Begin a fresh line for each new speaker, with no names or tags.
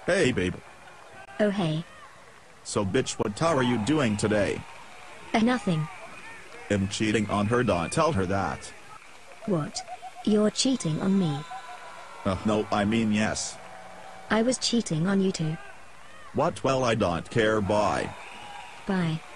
Hey babe.
Oh hey.
So bitch, what are you doing today?
Nothing.
I'm cheating on her, don't tell her that.
What? You're cheating on me?
No, I mean yes.
I was cheating on you too.
What? Well, I don't care, bye.
Bye.